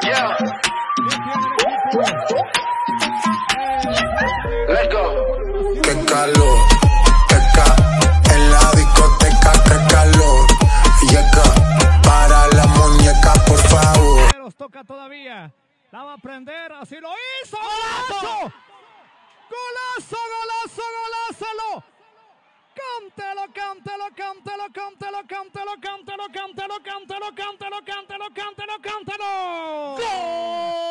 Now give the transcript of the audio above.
Yeah. Let's go. Qué calor, en la discoteca, qué calor. Llega para la muñeca, por favor. Nos toca todavía. La va a prender, así lo hizo. ¡Golazo! ¡Golazo, golazo, golazo! Cántelo, cántelo, cántelo, cántelo, cántelo, cántelo, cántelo, cántelo, cántelo, cántelo, cántelo, cántelo. ¡Gol!